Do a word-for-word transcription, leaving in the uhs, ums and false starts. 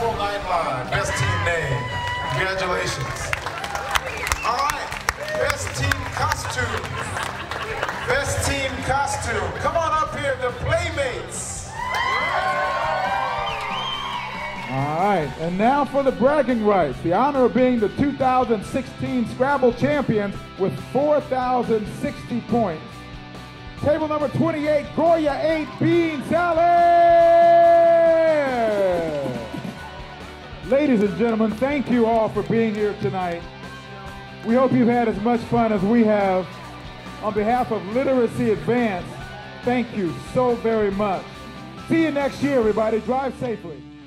Scrabble Night Live. Best team name. Congratulations. All right, best team costume. Best team costume. Come on up here, the Playmates. All right, and now for the bragging rights. The honor of being the two thousand sixteen Scrabble champions with four thousand sixty points. Table number twenty-eight, Goya eight Bean Salad. Ladies and gentlemen, thank you all for being here tonight. We hope you've had as much fun as we have. On behalf of Literacy Advance, thank you so very much. See you next year, everybody. Drive safely.